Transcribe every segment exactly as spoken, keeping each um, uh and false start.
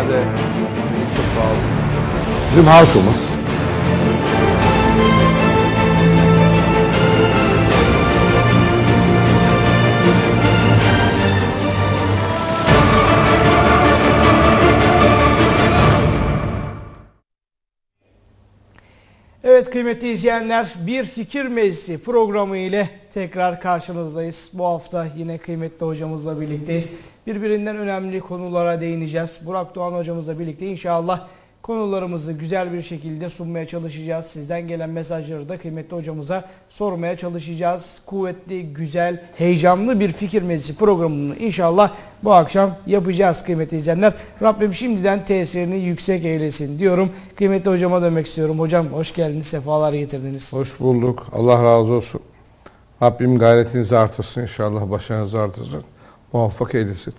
ziyade çok sağ olun. Bizim halkımız Evet kıymetli izleyenler, Bir Fikir Meclisi programı ile tekrar karşınızdayız. Bu hafta yine kıymetli hocamızla birlikteyiz. Birbirinden önemli konulara değineceğiz. Burak Doğan hocamızla birlikte inşallah konularımızı güzel bir şekilde sunmaya çalışacağız. Sizden gelen mesajları da kıymetli hocamıza sormaya çalışacağız. Kuvvetli, güzel, heyecanlı bir Fikir Meclisi programını inşallah bu akşam yapacağız kıymetli izleyenler. Rabbim şimdiden tesirini yüksek eylesin diyorum. Kıymetli hocama dönmek istiyorum. Hocam hoş geldiniz, sefalar getirdiniz. Hoş bulduk. Allah razı olsun. Rabbim gayretinizi artırsın inşallah, başarınızı artırsın. Muvaffak eylesin.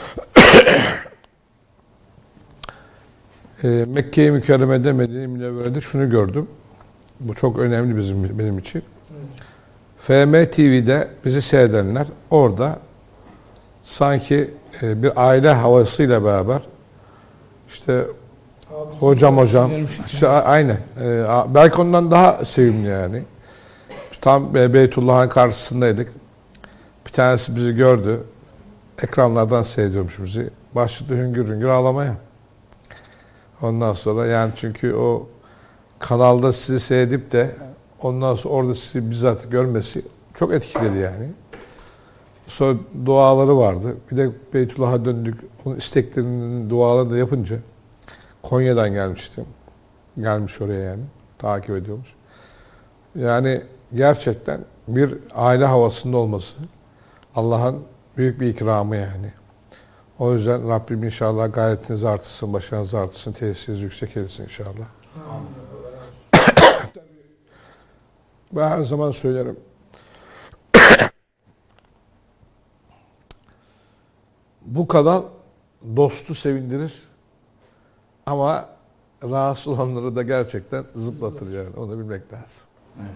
e, Mekke-i Mükerreme'de, Medine-i Münevvere'de şunu gördüm. Bu çok önemli bizim benim için. Evet. F M T V'de bizi seyredenler orada sanki e, bir aile havasıyla beraber işte abi, hocam hocam işte yani. Aynen. E, belki ondan daha sevimli yani. Tam Beytullah'ın karşısındaydık. Bir tanesi bizi gördü. Ekranlardan seyrediyormuş bizi. Başladı hüngür hüngür ağlamaya. Ondan sonra yani çünkü o kanalda sizi seyredip de ondan sonra orada sizi bizzat görmesi çok etkiledi yani. Sonra duaları vardı. Bir de Beytullah'a döndük. Onun isteklerinin dualarını da yapınca Konya'dan gelmiştim. Gelmiş oraya yani. Takip ediyormuş. Yani gerçekten bir aile havasında olması Allah'ın büyük bir ikramı yani. O yüzden Rabbim inşallah gayretinizi artırsın, başarınızı artırsın, tesirinizi yüksek etsin inşallah. Ben her zaman söylerim. Bu kanal dostu sevindirir ama rahatsız olanları da gerçekten zıplatır yani. Onu bilmek lazım. Evet.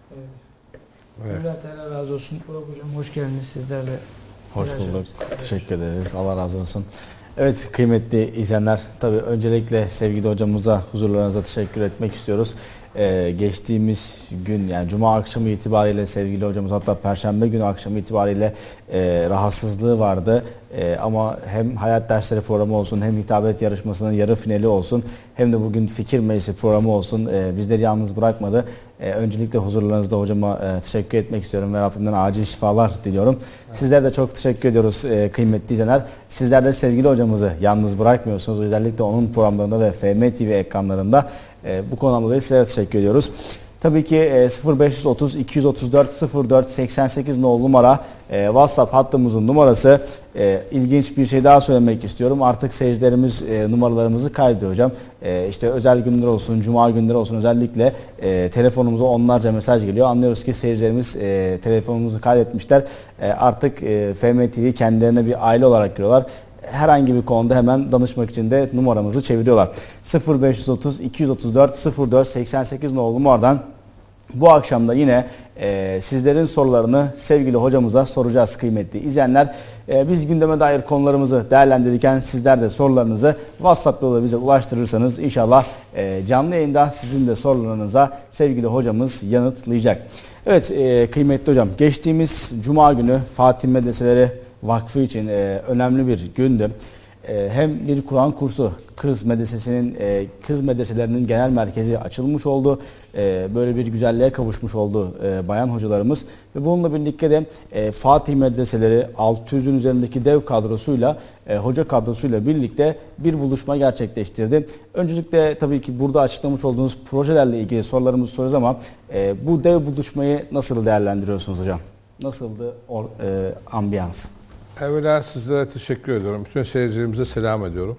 Evet. Evet. Allah razı olsun. Burak hocam hoş geldiniz sizlerle. Hoş bulduk. Teşekkür ederiz. Allah razı olsun. Evet kıymetli izleyenler, tabii öncelikle sevgili hocamıza huzurlarınıza teşekkür etmek istiyoruz. Ee, geçtiğimiz gün yani Cuma akşamı itibariyle sevgili hocamız, hatta Perşembe günü akşamı itibariyle e, rahatsızlığı vardı. E, ama hem hayat dersleri programı olsun, hem hitabet yarışmasının yarı finali olsun, hem de bugün Fikir Meclisi programı olsun e, bizleri yalnız bırakmadı. E, öncelikle huzurlarınızda hocama e, teşekkür etmek istiyorum ve Rabbimden acil şifalar diliyorum. Evet. Sizler de çok teşekkür ediyoruz e, kıymetli izleyenler. Sizler de sevgili hocamızı yalnız bırakmıyorsunuz. Özellikle onun programlarında ve F M T V ekranlarında. E, bu konudan dolayı sizlere teşekkür ediyoruz. Tabii ki e, sıfır beş otuz iki otuz dört sıfır dört seksen sekiz nolu numara e, WhatsApp hattımızın numarası. E, ilginç bir şey daha söylemek istiyorum. Artık seyircilerimiz e, numaralarımızı kaydediyor hocam. E, işte özel günler olsun, cuma günleri olsun, özellikle e, telefonumuza onlarca mesaj geliyor. Anlıyoruz ki seyircilerimiz e, telefonumuzu kaydetmişler. E, artık e, F M T V kendilerine bir aile olarak görüyorlar. Herhangi bir konuda hemen danışmak için de numaramızı çeviriyorlar. sıfır beş otuz iki otuz dört sıfır dört seksen sekiz nolu numaradan bu akşam da yine e, sizlerin sorularını sevgili hocamıza soracağız kıymetli izleyenler. E, biz gündeme dair konularımızı değerlendirirken sizler de sorularınızı WhatsApp yoluyla bize ulaştırırsanız inşallah e, canlı yayında sizin de sorularınıza sevgili hocamız yanıtlayacak. Evet e, kıymetli hocam, geçtiğimiz Cuma günü Fatih Medreseleri Vakfı için e, önemli bir gündü. E, hem bir Kur'an kursu, kız medresesinin e, kız medreselerinin genel merkezi açılmış oldu. E, böyle bir güzelliğe kavuşmuş oldu e, bayan hocalarımız ve bununla birlikte de e, Fatih Medreseleri altı yüzün üzerindeki dev kadrosuyla, e, hoca kadrosuyla birlikte bir buluşma gerçekleştirdi. Öncelikle tabii ki burada açıklamış olduğunuz projelerle ilgili sorularımızı soruyoruz ama e, bu dev buluşmayı nasıl değerlendiriyorsunuz hocam? Nasıldı o e, ambiyans? Evvela sizlere teşekkür ediyorum. Bütün seyircilerimize selam ediyorum.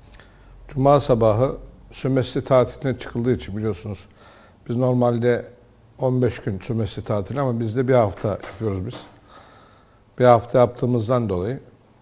Cuma sabahı sömestr tatiline çıkıldığı için biliyorsunuz biz normalde on beş gün sömestr tatili ama biz de bir hafta yapıyoruz biz. Bir hafta yaptığımızdan dolayı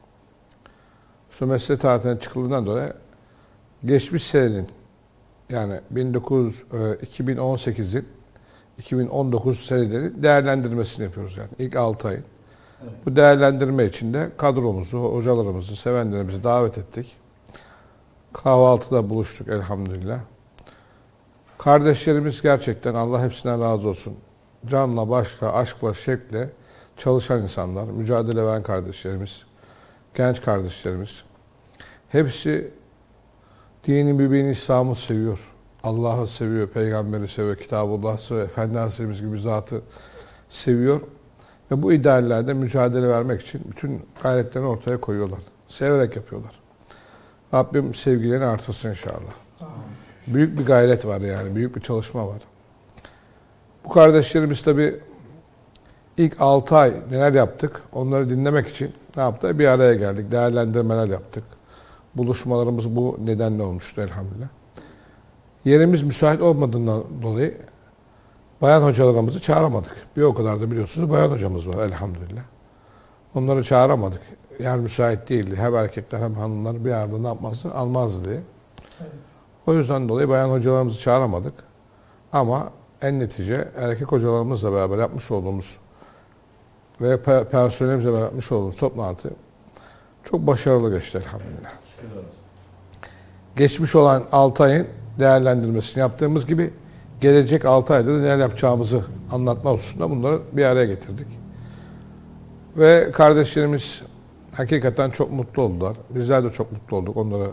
sömestr tatiline çıkıldığından dolayı geçmiş senenin yani iki bin on sekizin iki bin on dokuz seneleri değerlendirmesini yapıyoruz yani ilk altı ayın. Evet. Bu değerlendirme için de kadromuzu, hocalarımızı, sevenlerimizi davet ettik. Kahvaltıda buluştuk elhamdülillah. Kardeşlerimiz gerçekten Allah hepsinden razı olsun. Canla, başla, aşkla, şevkle çalışan insanlar, mücadele veren kardeşlerimiz, genç kardeşlerimiz. Hepsi dini mübin İslam'ı seviyor. Allah'ı seviyor, peygamberi seviyor, Kitabullah'ı seviyor, Efendi Hazretlerimiz gibi zatı seviyor. Ve bu ideallerde mücadele vermek için bütün gayretlerini ortaya koyuyorlar. Severek yapıyorlar. Rabbim sevgilerini artırsın inşallah. Büyük bir gayret var yani, büyük bir çalışma var. Bu kardeşlerimiz tabii ilk altı ay neler yaptık, onları dinlemek için ne yaptık? Bir araya geldik, değerlendirmeler yaptık. Buluşmalarımız bu nedenle olmuştu elhamdülillah. Yerimiz müsait olmadığından dolayı bayan hocalarımızı çağıramadık. Bir o kadar da biliyorsunuz bayan hocamız var elhamdülillah. Onları çağıramadık. Yer müsait değildi. Hem erkekler hem hanımlar bir arada ne yapmazdı? Almazdı diye. Evet. O yüzden dolayı bayan hocalarımızı çağıramadık. Ama en netice erkek hocalarımızla beraber yapmış olduğumuz ve pe personelimizle beraber yapmış olduğumuz toplantı çok başarılı geçti elhamdülillah. Geçmiş olan altı ayın değerlendirmesini yaptığımız gibi gelecek altı ayda da neler yapacağımızı anlatma hususunda bunları bir araya getirdik. Ve kardeşlerimiz hakikaten çok mutlu oldular. Bizler de çok mutlu olduk onları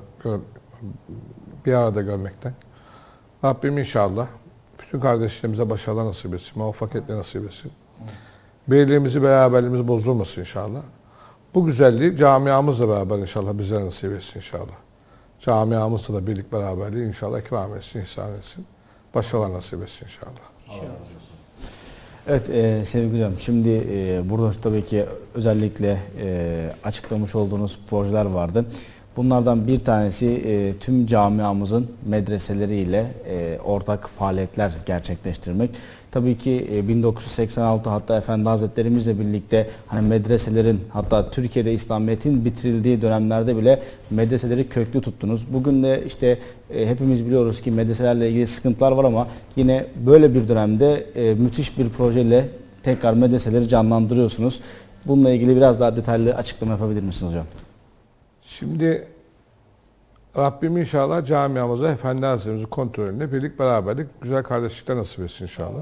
bir arada görmekten. Rabbim inşallah bütün kardeşlerimize başarılar nasip etsin, muvaffakiyetler nasip etsin. Birliğimizi, beraberliğimizi bozulmasın inşallah. Bu güzelliği camiamızla beraber inşallah bize nasip etsin inşallah. Camiamızla da birlik beraberliği inşallah ikram etsin, ihsan etsin. Başarılar nasip etsin inşallah. İnşallah. Evet e, sevgili hocam, şimdi e, burada tabii ki özellikle e, açıklamış olduğunuz projeler vardı. Bunlardan bir tanesi e, tüm camiamızın medreseleriyle e, ortak faaliyetler gerçekleştirmek. Tabii ki e, bin dokuz yüz seksen altı hatta Efendi Hazretlerimizle birlikte hani medreselerin, hatta Türkiye'de İslamiyet'in bitirildiği dönemlerde bile medreseleri köklü tuttunuz. Bugün de işte e, hepimiz biliyoruz ki medreselerle ilgili sıkıntılar var ama yine böyle bir dönemde e, müthiş bir projeyle tekrar medreseleri canlandırıyorsunuz. Bununla ilgili biraz daha detaylı açıklama yapabilir misiniz hocam? Şimdi Rabbim inşallah camiamıza Efendi Hazretlerimizin kontrolünde birlik beraberlik güzel kardeşlikler nasip etsin inşallah.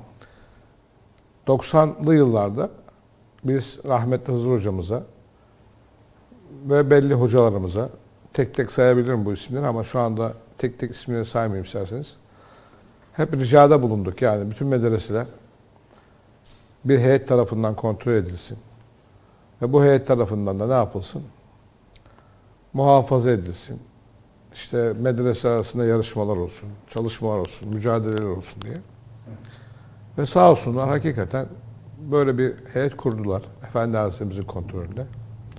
doksanlı yıllarda biz rahmetli Hızır hocamıza ve belli hocalarımıza, tek tek sayabilirim bu isimleri ama şu anda tek tek isimleri saymayayım isterseniz. Hep ricada bulunduk yani bütün medreseler bir heyet tarafından kontrol edilsin. Ve bu heyet tarafından da ne yapılsın? Muhafaza edilsin. İşte medrese arasında yarışmalar olsun, çalışmalar olsun, mücadeleler olsun diye. Evet. Ve sağ olsunlar hakikaten böyle bir heyet kurdular Efendi Hazretlerimizin kontrolünde.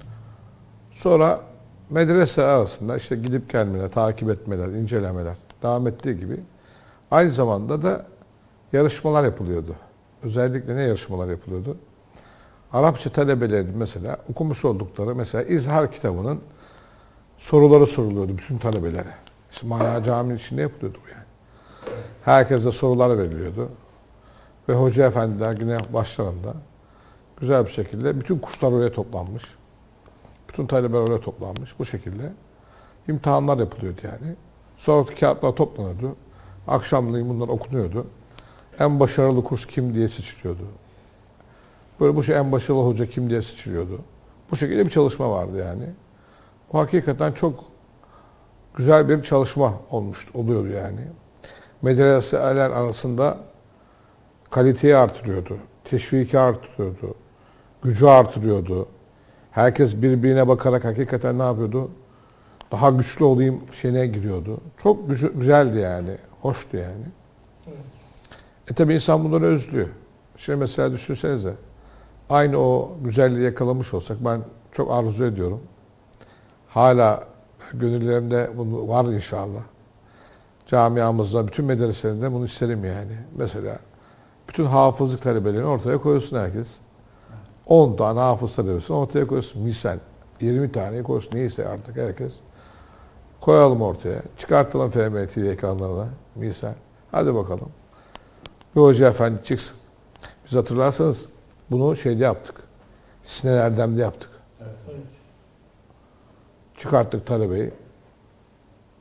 Sonra medrese arasında işte gidip gelmeler, takip etmeler, incelemeler devam ettiği gibi aynı zamanda da yarışmalar yapılıyordu. Özellikle ne yarışmalar yapılıyordu? Arapça talebelerin mesela okumuş oldukları mesela İzhar kitabının soruları soruluyordu bütün talebelere. İşte Mana Camii'nin içinde yapılıyordu bu yani. Herkese sorular veriliyordu. Ve hoca efendiler yine başlarında güzel bir şekilde bütün kurslar oraya toplanmış. Bütün talebeler oraya toplanmış. Bu şekilde imtihanlar yapılıyordu yani. Sonra kağıtlar toplanıyordu. Akşamleyin bunlar okunuyordu. En başarılı kurs kim diye seçiliyordu. Böyle bu şey en başarılı hoca kim diye seçiliyordu. Bu şekilde bir çalışma vardı yani. Bu hakikaten çok güzel bir çalışma olmuştu, oluyordu yani. Medreseler arasında kaliteyi artırıyordu, teşviki artırıyordu, gücü artırıyordu. Herkes birbirine bakarak hakikaten ne yapıyordu? Daha güçlü olayım şeyine giriyordu. Çok güzel, güzeldi yani, hoştu yani. Evet. E tabi insan bunları özlüyor. Şimdi mesela düşünsenize, aynı o güzelliği yakalamış olsak ben çok arzu ediyorum. Hala gönüllerimde bunu var inşallah. Camiamızda, bütün medreselerinde bunu isterim yani. Mesela bütün hafızlık talebelerini ortaya koyuyorsun herkes. on tane hafız talebesini ortaya koyuyorsun. Misal yirmi tane koyuyorsun. Neyse artık herkes. Koyalım ortaya. Çıkartalım F M T V ekranlarına. Misal. Hadi bakalım. Bir hoca efendi çıksın. Biz hatırlarsanız bunu şeyde yaptık. Sinan Erdem'de yaptık. Evet, evet. Çıkarttık talebeyi.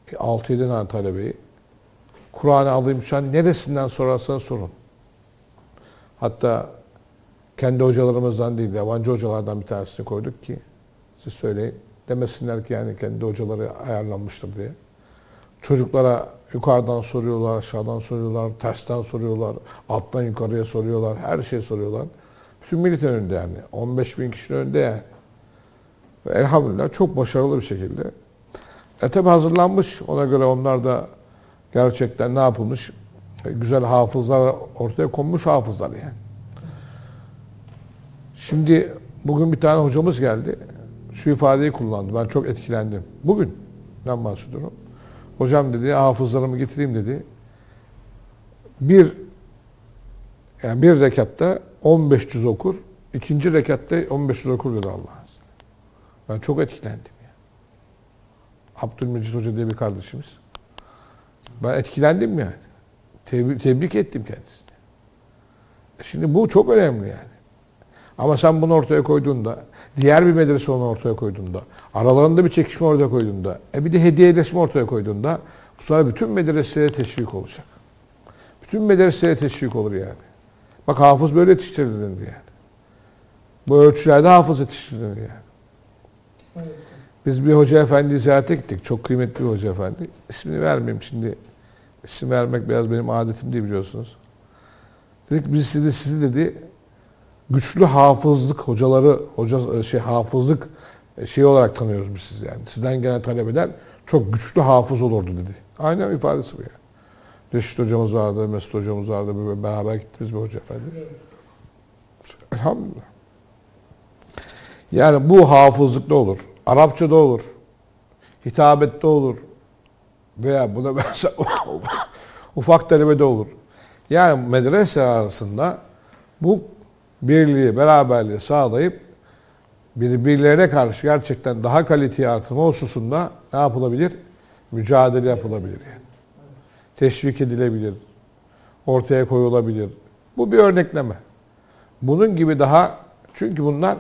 altı yedi tane talebeyi Kur'an'ı alayım şu an neresinden sorarsanız sorun. Hatta kendi hocalarımızdan değil, yabancı hocalardan bir tanesini koyduk ki siz söyleyin. Demesinler ki yani kendi hocaları ayarlanmıştır diye. Çocuklara yukarıdan soruyorlar, aşağıdan soruyorlar, tersten soruyorlar, alttan yukarıya soruyorlar, her şeyi soruyorlar. Bütün milletin önünde yani. on beş bin kişinin önünde yani. Ve elhamdülillah çok başarılı bir şekilde. E tabi hazırlanmış. Ona göre onlar da gerçekten ne yapılmış? E, güzel hafızlar ortaya konmuş hafızlar yani. Şimdi bugün bir tane hocamız geldi. Şu ifadeyi kullandı. Ben çok etkilendim. Bugün ben bahsediyorum. Hocam dedi hafızlarımı getireyim dedi. Bir yani bir rekatta on beş cüz okur. İkinci rekatta on beş cüz okur dedi Allah. Ben çok etkilendim ya. Abdülmecid Hoca diye bir kardeşimiz. Ben etkilendim yani. Tebrik, tebrik ettim kendisine. Şimdi bu çok önemli yani. Ama sen bunu ortaya koyduğunda, diğer bir medrese onu ortaya koyduğunda, aralarında bir çekişme ortaya koyduğunda, e bir de hediyeleşme ortaya koyduğunda, bu sefer bütün medreselere teşvik olacak. Bütün medreselere teşvik olur yani. Bak hafız böyle yetiştirilir yani. Bu ölçülerde hafız yetiştirilir yani. Evet. Biz bir hoca efendiyi ziyarete gittik. Çok kıymetli bir hoca efendi. İsmini vermeyeyim şimdi. İsim vermek biraz benim adetim değil biliyorsunuz. Dedik biz sizi, sizi dedi güçlü hafızlık hocaları, hoca şey hafızlık şey olarak tanıyoruz biz sizi yani. Sizden gelen talebeler çok güçlü hafız olurdu dedi. Aynen ifadesi bu yani. Reşit hocamız vardı, Mesut hocamız vardı. Böyle beraber gittiğimiz bir hoca efendi. Elhamdülillah. Yani bu hafızlıkta olur. Arapçada olur. Hitabette olur. Veya buna mesela ufak talebede olur. Yani medrese arasında bu birliği, beraberliği sağlayıp birbirlerine karşı gerçekten daha kaliteyi artırma hususunda ne yapılabilir? Mücadele yapılabilir yani. Teşvik edilebilir. Ortaya koyulabilir. Bu bir örnekleme. Bunun gibi daha çünkü bunlar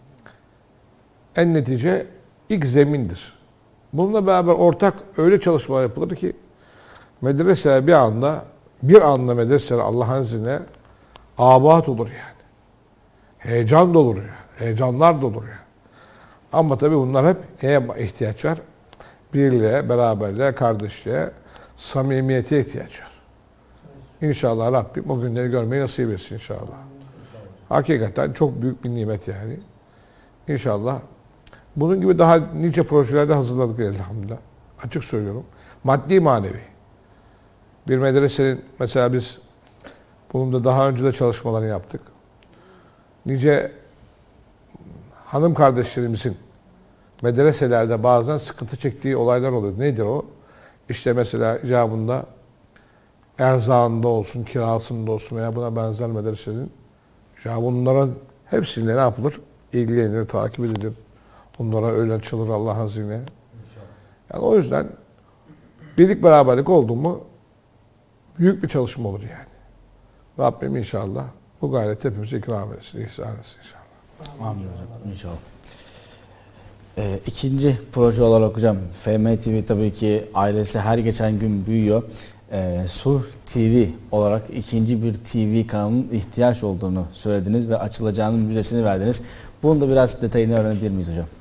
en netice ilk zemindir. Bununla beraber ortak öyle çalışmalar yapılır ki medreseler bir anda bir anda medreseler Allah'ın izniyle abat olur yani. Heyecan da olur yani. Heyecanlar da olur yani. Ama tabii bunlar hep neye ihtiyaç var? Birliğe, beraberliğe, kardeşliğe, samimiyete ihtiyaç var. İnşallah Rabbim o günleri görmeyi nasip etsin inşallah. Hakikaten çok büyük bir nimet yani. İnşallah. Bunun gibi daha nice projelerde hazırladık elhamdülillah. Açık söylüyorum. Maddi manevi. Bir medresenin mesela biz bunun da daha önce de çalışmalarını yaptık. Nice hanım kardeşlerimizin medreselerde bazen sıkıntı çektiği olaylar oluyor. Nedir o? İşte mesela icabında erzağında olsun, kirasında olsun veya buna benzer medreselerin icabı bunların hepsiyle ne yapılır? İlgilenilir, takip edilir. Onlara öyle açılır Allah'ın izniyle. Yani o yüzden birlik beraberlik oldu mu büyük bir çalışma olur yani. Rabbim inşallah bu gayret hepimize ikram etsin, ihsan etsin inşallah. Amin hocam inşallah. Ee, ikinci proje olarak hocam F M T V tabii ki ailesi her geçen gün büyüyor. Ee, Sur T V olarak ikinci bir T V kanalının ihtiyaç olduğunu söylediniz ve açılacağının müjdesini verdiniz. Bunun da biraz detayını öğrenebilir miyiz hocam?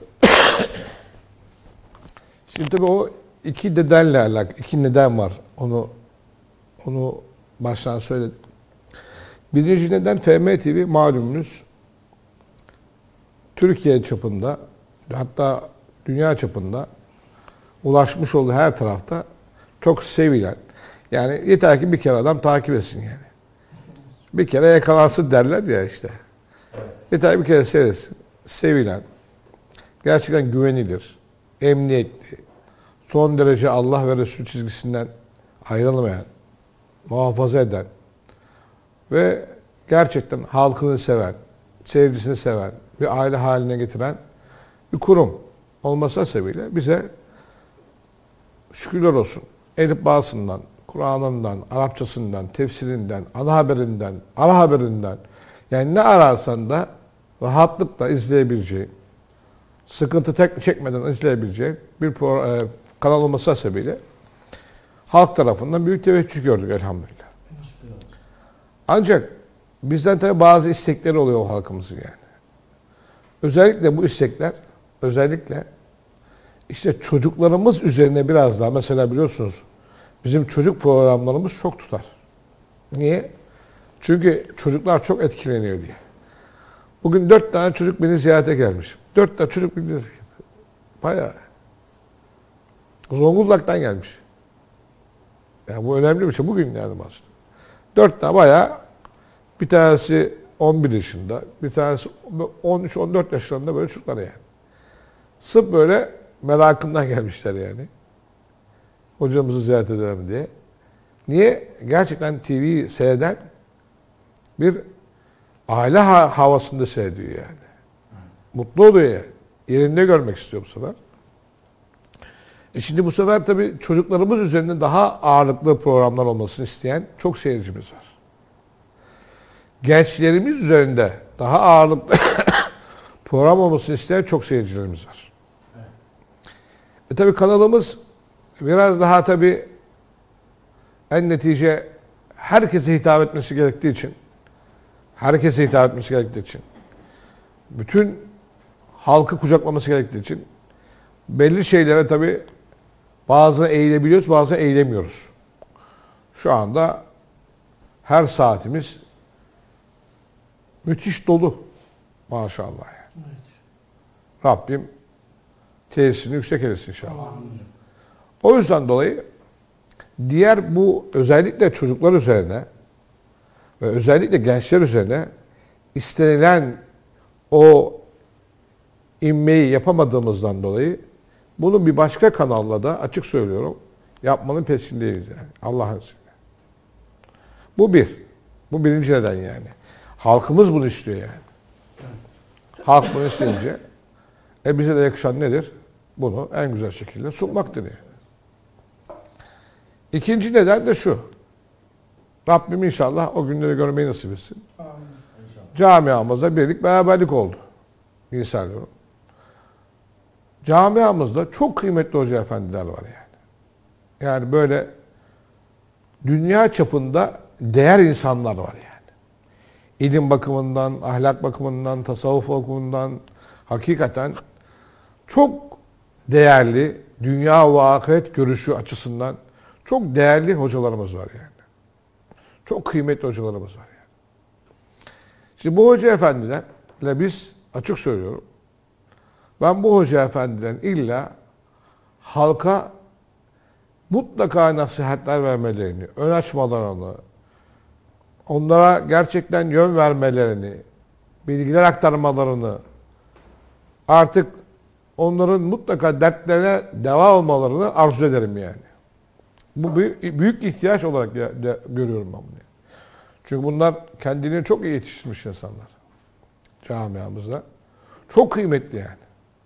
Şimdi tabii o iki nedenle alakalı, iki neden var. Onu onu baştan söyledik. Birinci neden F M T V malumunuz Türkiye çapında hatta dünya çapında ulaşmış olduğu her tarafta çok sevilen yani yeter ki bir kere adam takip etsin yani. Bir kere yakalansın derler ya işte. Yeter bir kere seyretsin. Sevilen, gerçekten güvenilir, emniyetli, son derece Allah ve Resul çizgisinden ayrılmayan, muhafaza eden ve gerçekten halkını seven, sevgisini seven, bir aile haline getiren bir kurum olması sebebiyle bize şükürler olsun. Elif Bağ'sından, Kur'an'ından, Arapçasından, tefsirinden, ana haberinden, ara haberinden yani ne ararsan da rahatlıkla izleyebileceğin, sıkıntı tek çekmeden izleyebileceğin bir pro, e, kanal olması hasebiyle halk tarafından büyük teveccüh gördük elhamdülillah. Ancak bizden tabii bazı istekleri oluyor o halkımızın yani. Özellikle bu istekler, özellikle işte çocuklarımız üzerine biraz daha, mesela biliyorsunuz bizim çocuk programlarımız çok tutar. Niye? Çünkü çocuklar çok etkileniyor diye. Bugün dört tane çocuk beni ziyarete gelmiş. Dört tane çocuk beni bayağı. Zonguldak'tan gelmiş. Yani bu önemli bir şey. Bugün yani aslında. Dört tane bayağı, bir tanesi on bir yaşında, bir tanesi on üç on dört yaşlarında böyle çocuklar yani. Sırf böyle merakımdan gelmişler yani. Hocamızı ziyaret edelim diye. Niye? Gerçekten T V seyreden bir aile havasında seyrediyor yani. Evet. Mutlu oluyor yani. Yerinde görmek istiyor bu sefer. E şimdi bu sefer tabii çocuklarımız üzerinde daha ağırlıklı programlar olmasını isteyen çok seyircimiz var. Gençlerimiz üzerinde daha ağırlıklı program olmasını isteyen çok seyircilerimiz var. Evet. E tabii kanalımız biraz daha tabii en netice herkese hitap etmesi gerektiği için, herkese hitap etmesi gerektiği için, bütün halkı kucaklaması gerektiği için belli şeylere tabii bazı eğilebiliyoruz, bazı eğilemiyoruz. Şu anda her saatimiz müthiş dolu maşallah. Yani. Evet. Rabbim tesisini yüksek eylesin inşallah. Amin. O yüzden dolayı diğer bu özellikle çocuklar üzerine ve özellikle gençler üzerine istenilen o inmeyi yapamadığımızdan dolayı bunu bir başka kanalla da açık söylüyorum yapmanın peşindeyiz yani Allah'ın izniyle. Bu bir. Bu birinci neden yani. Halkımız bunu istiyor yani. Evet. Halk bunu isteyince e bize de yakışan nedir? Bunu en güzel şekilde sunmaktır yani. İkinci neden de şu. Rabbim inşallah o günleri görmeyi nasip etsin. Amin. Camiamızda birlik beraberlik oldu. İnsan diyorum. Camiamızda çok kıymetli hoca efendiler var yani. Yani böyle dünya çapında değer insanlar var yani. İlim bakımından, ahlak bakımından, tasavvuf bakımından hakikaten çok değerli, dünya ve ahiret görüşü açısından çok değerli hocalarımız var yani. Çok kıymetli hocalarımız var yani. Şimdi bu hoca efendilerle biz açık söylüyorum. Ben bu hoca efendilerin illa halka mutlaka nasihatler vermelerini, ön açmalarını, onlara gerçekten yön vermelerini, bilgiler aktarmalarını, artık onların mutlaka dertlerine deva olmalarını arzu ederim yani. Bu büyük, büyük ihtiyaç olarak de, de, görüyorum ben bunu. Çünkü bunlar kendini çok iyi yetiştirmiş insanlar. Camiamızda. Çok kıymetli yani.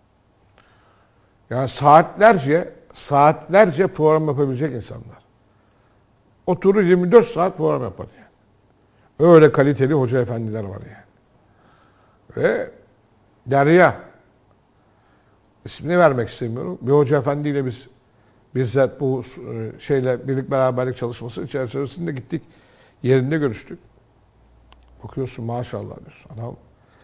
Yani saatlerce, saatlerce program yapabilecek insanlar. Oturur yirmi dört saat program yapar yani. Öyle kaliteli hoca efendiler var yani. Ve Derya, ismini vermek istemiyorum. Bir hoca efendiyle biz bizzat bu şeyle birlik beraberlik çalışması içerisinde gittik. Yerinde görüştük. Bakıyorsun maşallah diyorsun. Adam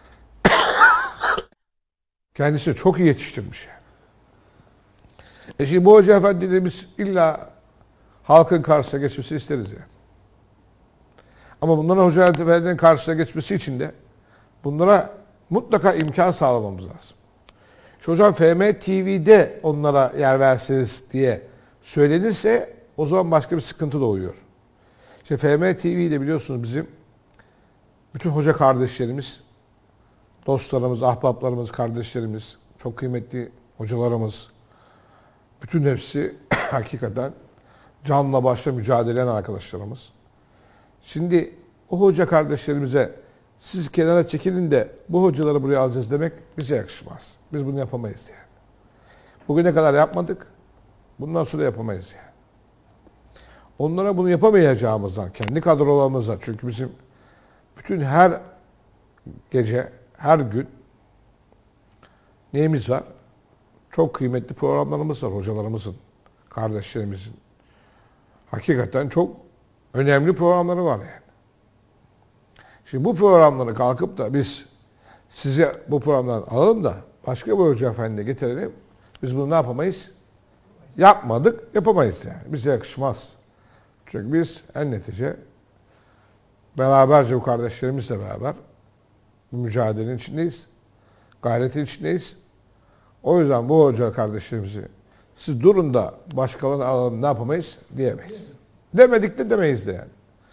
kendisini çok iyi yetiştirmiş yani. E şimdi bu hoca efendiyle biz illa halkın karşısına geçmesi isteriz yani. Ama bunların hoca efendilerin karşısına geçmesi için de bunlara mutlaka imkan sağlamamız lazım. İşte hocam F M T V'de onlara yer versiniz diye söylenirse o zaman başka bir sıkıntı doğuyor. İşte F M T V'de biliyorsunuz bizim bütün hoca kardeşlerimiz, dostlarımız, ahbaplarımız, kardeşlerimiz, çok kıymetli hocalarımız, bütün hepsi hakikaten canla başla mücadele eden arkadaşlarımız. Şimdi o hoca kardeşlerimize siz kenara çekilin de bu hocaları buraya alacağız demek bize yakışmaz. Biz bunu yapamayız yani. Bugüne kadar yapmadık. Bundan sonra yapamayız yani. Onlara bunu yapamayacağımızdan, kendi kadrolarımıza, çünkü bizim bütün her gece, her gün neyimiz var? Çok kıymetli programlarımız var hocalarımızın. kardeşlerimizin hakikaten çok önemli programları var yani. Şimdi bu programları kalkıp da biz size bu programdan alalım da başka bir hoca efendi getirelim. Biz bunu ne yapamayız? Yapmadık, yapamayız yani. Bize yakışmaz. Çünkü biz en netice beraberce bu kardeşlerimizle beraber bu mücadelenin içindeyiz. Gayretin içindeyiz. O yüzden bu hoca kardeşlerimizi siz durun da başkalarını alalım ne yapamayız diyemeyiz. Demedik de demeyiz de yani.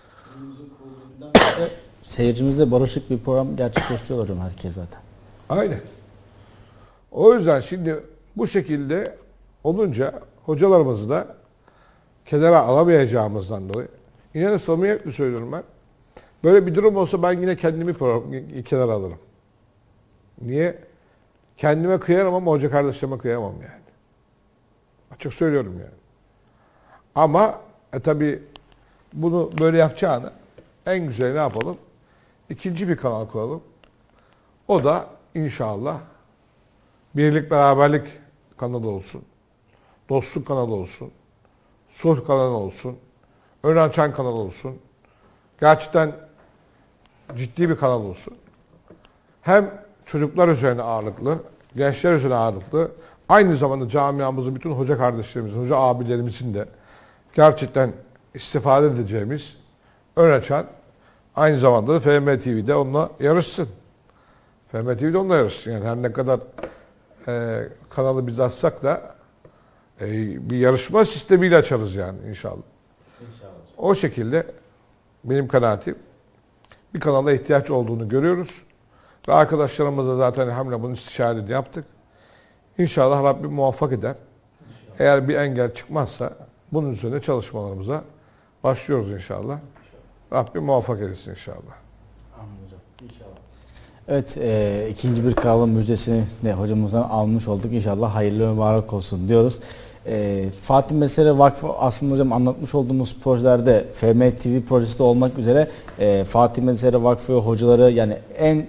Seyircimizle barışık bir program gerçekleştiriyor hocam herkes zaten. Aynen. O yüzden şimdi bu şekilde olunca hocalarımızı da kenara alamayacağımızdan dolayı yine samimiyetle söylüyorum ben. Böyle bir durum olsa ben yine kendimi program, kenara alırım. Niye? Kendime kıyamam ama hoca kardeşlerime kıyamam yani. Açık söylüyorum yani. Ama e tabi bunu böyle yapacağını en güzel ne yapalım? İkinci bir kanal kuralım. O da inşallah birlik beraberlik kanalı olsun. Dostluk kanalı olsun. Sulh kanalı olsun. Ön açan kanal olsun. Gerçekten ciddi bir kanal olsun. Hem çocuklar üzerine ağırlıklı, gençler üzerine ağırlıklı, aynı zamanda camiamızın bütün hoca kardeşlerimizin, hoca abilerimizin de gerçekten istifade edeceğimiz ön açan, aynı zamanda da F M T V'de onunla yarışsın. F M T V'de onunla yarışsın. Yani her ne kadar e, kanalı biz açsak da e, bir yarışma sistemiyle açarız yani inşallah. İnşallah. O şekilde benim kanaatim bir kanala ihtiyaç olduğunu görüyoruz. Ve arkadaşlarımızla zaten hamle bunun istişarelerini yaptık. İnşallah Rabbim muvaffak eder. İnşallah. Eğer bir engel çıkmazsa bunun üzerine çalışmalarımıza başlıyoruz inşallah. İnşallah. Rabbim muvaffak etsin inşallah. Amin hocam. İnşallah. Evet, e, ikinci bir kanalın müjdesini de hocamızdan almış olduk. İnşallah hayırlı ve mübarek olsun diyoruz. E, Fatih Mesere Vakfı aslında hocam anlatmış olduğumuz projelerde F M T V projesi de olmak üzere e, Fatih Mesere Vakfı hocaları yani en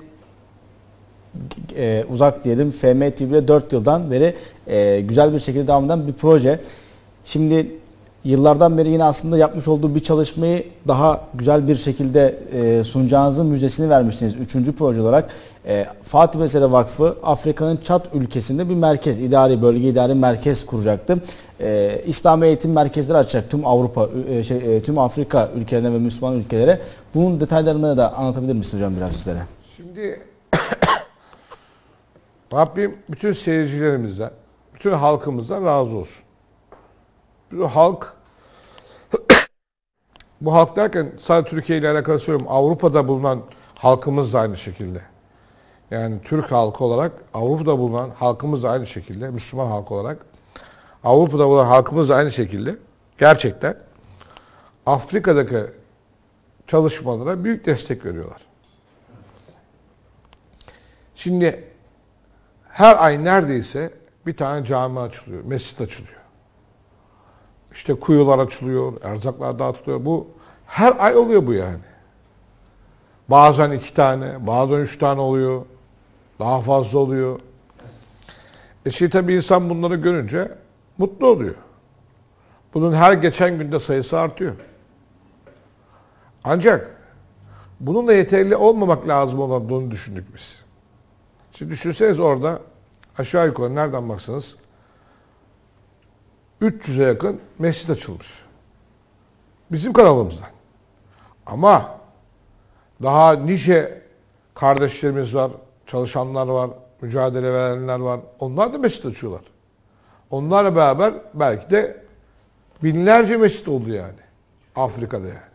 e, uzak diyelim F M T V'de dört yıldan beri e, güzel bir şekilde devam eden bir proje. Şimdi yıllardan beri yine aslında yapmış olduğu bir çalışmayı daha güzel bir şekilde e, sunacağınızın müjdesini vermişsiniz. Üçüncü proje olarak e, Fatih Mesere Vakfı Afrika'nın Çad ülkesinde bir merkez, idari bölge idari merkez kuracaktı. E, İslami eğitim merkezleri açacak tüm Avrupa, e, şey, e, tüm Afrika ülkelerine ve Müslüman ülkelere. Bunun detaylarını da anlatabilir misiniz hocam biraz bizlere? Şimdi Rabbim bütün seyircilerimizden, bütün halkımızdan razı olsun. Bu halk, bu halk derken sadece Türkiye ile alakalı söylüyorum. Avrupa'da bulunan halkımız da aynı şekilde. Yani Türk halkı olarak Avrupa'da bulunan halkımız da aynı şekilde. Müslüman halk olarak Avrupa'da bulunan halkımız da aynı şekilde. Gerçekten Afrika'daki çalışmalara büyük destek veriyorlar. Şimdi her ay neredeyse bir tane cami açılıyor, mescit açılıyor. İşte kuyular açılıyor, erzaklar dağıtılıyor. Bu her ay oluyor bu yani. Bazen iki tane, bazen üç tane oluyor. Daha fazla oluyor. E şimdi tabii insan bunları görünce mutlu oluyor. Bunun her geçen günde sayısı artıyor. Ancak bununla yeterli olmamak lazım olduğunu düşündük biz. Şimdi düşünseniz orada aşağı yukarı nereden baksanız üç yüze yakın mescit açılmış. Bizim kanalımızdan. Ama daha nice kardeşlerimiz var, çalışanlar var, mücadele verenler var. Onlar da mescit açıyorlar. Onlarla beraber belki de binlerce mescit oldu yani. Afrika'da yani.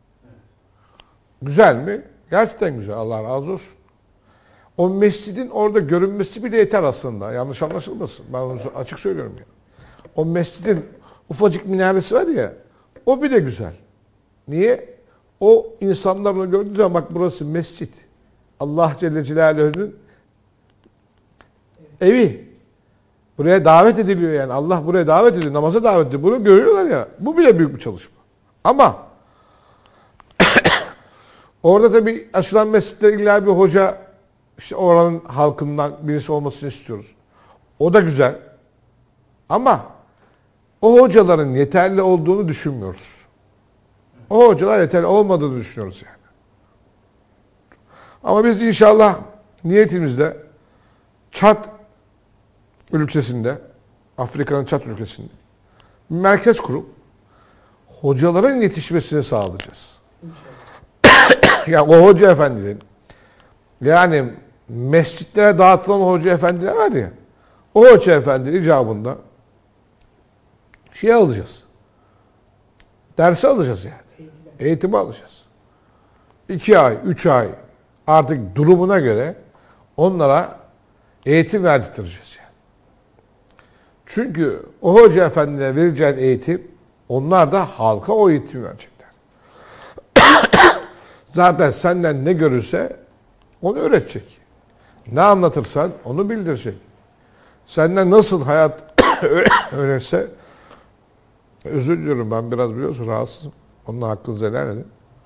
Güzel mi? Gerçekten güzel. Allah razı olsun. O mescidin orada görünmesi bile yeter aslında. Yanlış anlaşılmasın. Ben onu açık söylüyorum ya. O mescidin ufacık minaresi var ya, o bile güzel. Niye? O insanlar onu gördüğü zaman bak burası mescit. Allah Celle Celaluhu'nun evi. Buraya davet ediliyor yani. Allah buraya davet ediyor. Namaza davet ediyor. Bunu görüyorlar ya. Bu bile büyük bir çalışma. Ama orada tabii açılan mescitte illa bir hoca işte oranın halkından birisi olmasını istiyoruz. O da güzel. Ama o hocaların yeterli olduğunu düşünmüyoruz. O hocalar yeterli olmadığını düşünüyoruz yani. Ama biz inşallah niyetimizde Çad ülkesinde, Afrika'nın Çad ülkesinde bir merkez kurup hocaların yetişmesini sağlayacağız. Yani o hoca efendilerin, yani mescitlere dağıtılan hoca efendiler var ya, o hoca efendi icabında şey alacağız. Dersi alacağız yani. Eğitimi alacağız. İki ay, üç ay artık durumuna göre onlara eğitim verdirteceğiz yani. Çünkü o hoca efendilere vereceğin eğitim, onlar da halka o eğitimi verecekler. Zaten senden ne görürse onu öğretecek. Ne anlatırsan onu bildirecek. Senden nasıl hayat öğrenirse, özür diliyorum ben biraz biliyorsun rahatsızım. Onun hakkınızı helal edin.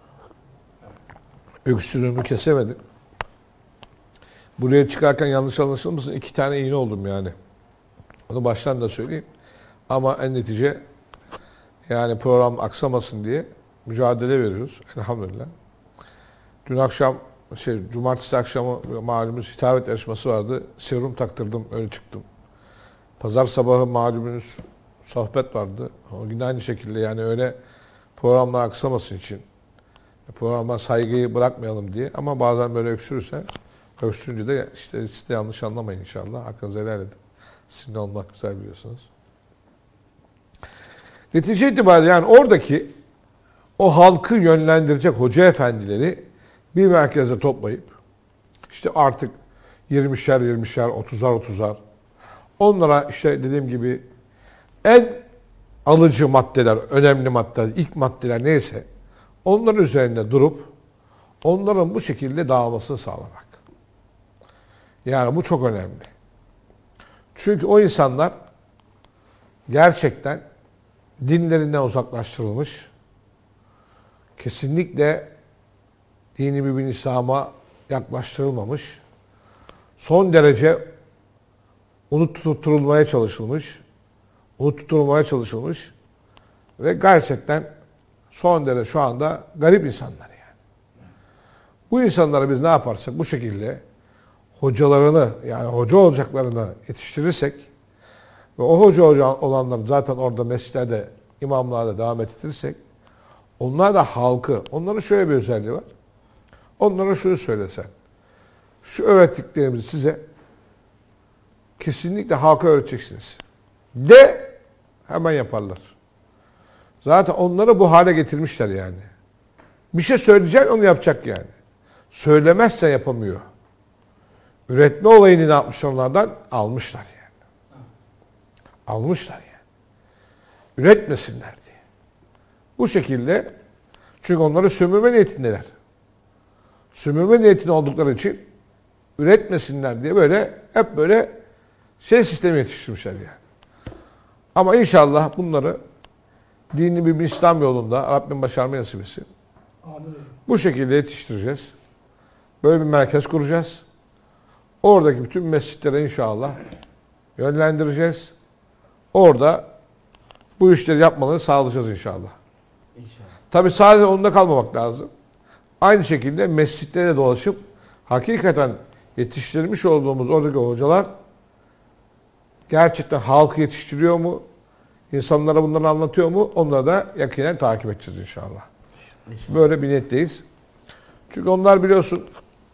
Öksürüğümü kesemedim. Buraya çıkarken yanlış anlaşılmasın, iki tane iğne oldum yani. Onu baştan da söyleyeyim. Ama en netice yani program aksamasın diye mücadele veriyoruz elhamdülillah. Dün akşam, şey, cumartesi akşamı malumunuz hitabet yarışması vardı. Serum taktırdım, öyle çıktım. Pazar sabahı malumunuz sohbet vardı. O gün aynı şekilde yani öyle programlar aksamasın için. Programa saygıyı bırakmayalım diye. Ama bazen böyle öksürürse, öksürünce de işte siz de yanlış anlamayın inşallah. Hakkınızı helal edin. Sinir olmak güzel biliyorsunuz. Netice itibariyle yani oradaki o halkı yönlendirecek hoca efendileri bir merkeze toplayıp işte artık yirmişer yirmişer, otuzar otuzar onlara işte dediğim gibi en alıcı maddeler, önemli maddeler, ilk maddeler neyse onların üzerinde durup onların bu şekilde dağılmasını sağlamak. Yani bu çok önemli. Çünkü o insanlar gerçekten dinlerinden uzaklaştırılmış, kesinlikle dini mübin İslam'a yaklaştırılmamış, son derece unutturulmaya çalışılmış, unutturulmaya çalışılmış ve gerçekten son derece şu anda garip insanlar yani. Bu insanları biz ne yaparsak bu şekilde hocalarını yani hoca olacaklarını yetiştirirsek ve o hoca olanları zaten orada mescitlerde, imamlarda devam ettirirsek onlar da halkı, onların şöyle bir özelliği var. Onlara şunu söylesen, şu öğrettiklerimizi size kesinlikle halka öğreteceksiniz. De hemen yaparlar. Zaten onları bu hale getirmişler yani. Bir şey söyleyecek onu yapacak yani. Söylemezse yapamıyor. Üretme olayını ne yapmışlar onlardan? Almışlar yani. Almışlar yani. Üretmesinler diye. Bu şekilde çünkü onları sömürme niyetindeler. Sömürme niyetinde oldukları için üretmesinler diye böyle hep böyle şey sistemi yetiştirmişler yani. Ama inşallah bunları dini bir İslam yolunda Rabbim başarmayı nasip etsin. Bu şekilde yetiştireceğiz. Böyle bir merkez kuracağız. Oradaki bütün mescitlere inşallah yönlendireceğiz. Orada bu işleri yapmalarını sağlayacağız inşallah. İnşallah. Tabii sadece onunla kalmamak lazım. Aynı şekilde mescitlere dolaşıp hakikaten yetiştirmiş olduğumuz oradaki hocalar gerçekten halkı yetiştiriyor mu? İnsanlara bunları anlatıyor mu? Onları da yakinen takip edeceğiz inşallah. inşallah. Böyle bir niyetteyiz. Çünkü onlar biliyorsun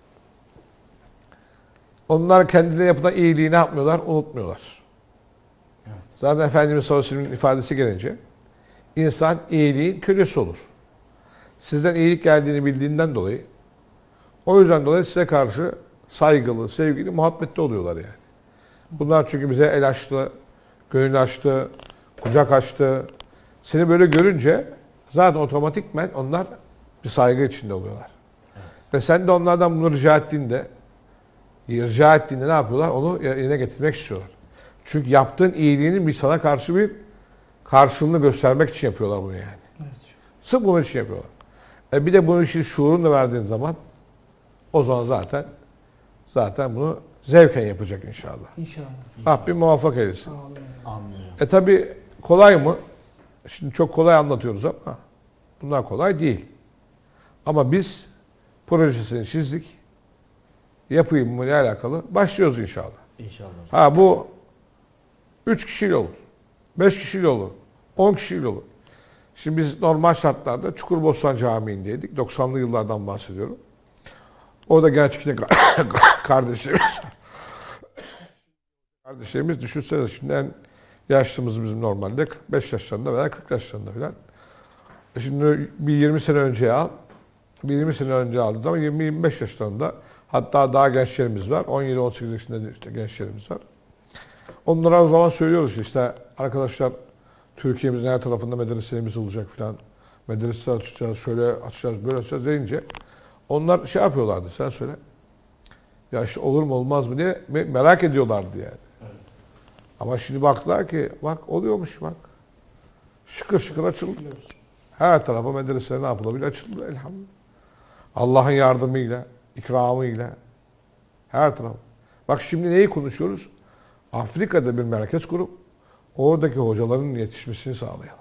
onlar kendilerine yapılan iyiliği ne yapmıyorlar? Unutmuyorlar. Evet. Zaten Efendimiz sallallahu aleyhi ve sellem'in ifadesi gelince insan iyiliğin kölesi olur. Sizden iyilik geldiğini bildiğinden dolayı o yüzden dolayı size karşı saygılı, sevgili, muhabbetli oluyorlar yani. Bunlar çünkü bize el açtı, gönül açtı, kucak açtı. Seni böyle görünce zaten otomatikmen onlar bir saygı içinde oluyorlar. Evet. Ve sen de onlardan bunu rica ettiğinde rica ettiğinde ne yapıyorlar? Onu yerine getirmek istiyorlar. Çünkü yaptığın iyiliğinin bir sana karşı bir karşılığını göstermek için yapıyorlar bunu yani. Evet. Sırf bunun için yapıyorlar. E bir de bunun için şuurunu verdiğin zaman o zaman zaten zaten bunu zevken yapacak inşallah. İnşallah. Rabbim muvaffak eylesin. Amin. Amin. E tabi kolay mı? Şimdi çok kolay anlatıyoruz ama bunlar kolay değil. Ama biz projesini çizdik. Yapayım mı ile alakalı başlıyoruz inşallah. İnşallah. Ha bu üç kişiyle olur. beş kişiyle olur. on kişiyle olur. Şimdi biz normal şartlarda Çukurbostan Camii'ndeydik. doksanlı yıllardan bahsediyorum. Orada gerçekten kardeşlerimiz var. Kardeşlerimiz düşünsene şimdi en yaşlımız bizim normalde kırk beş yaşlarında veya kırk yaşlarında falan. E şimdi bir yirmi sene önce al. Bir yirmi sene önce aldığı zaman yirmi yirmi beş yaşlarında, hatta daha gençlerimiz var. on yedi on sekiz yaşında işte gençlerimiz var. Onlara o zaman söylüyoruz işte arkadaşlar Türkiye'mizin her tarafında medreselerimiz olacak falan. Medrese açacağız, şöyle açacağız, böyle açacağız deyince onlar şey yapıyorlardı, sen söyle. Ya işte olur mu olmaz mı diye merak ediyorlardı yani. Evet. Ama şimdi baktılar ki bak oluyormuş bak. Şıkır şıkır açıldı. Her tarafa medreseler ne yapılabilir? Açıldı elhamdülillah. Allah'ın yardımıyla, ikramıyla her taraf. Bak şimdi neyi konuşuyoruz? Afrika'da bir merkez kurup oradaki hocaların yetişmesini sağlayalım.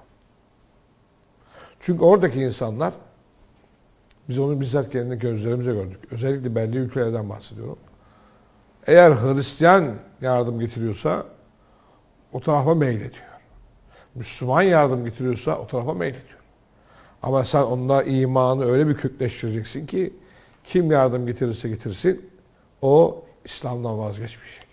Çünkü oradaki insanlar, biz onu bizzat kendi gözlerimize gördük. Özellikle belli ülkelerden bahsediyorum. Eğer Hristiyan yardım getiriyorsa o tarafa meylediyor. Müslüman yardım getiriyorsa o tarafa meylediyor. Ama sen onunla imanı öyle bir kökleştireceksin ki kim yardım getirirse getirsin o İslam'dan vazgeçmeyecek.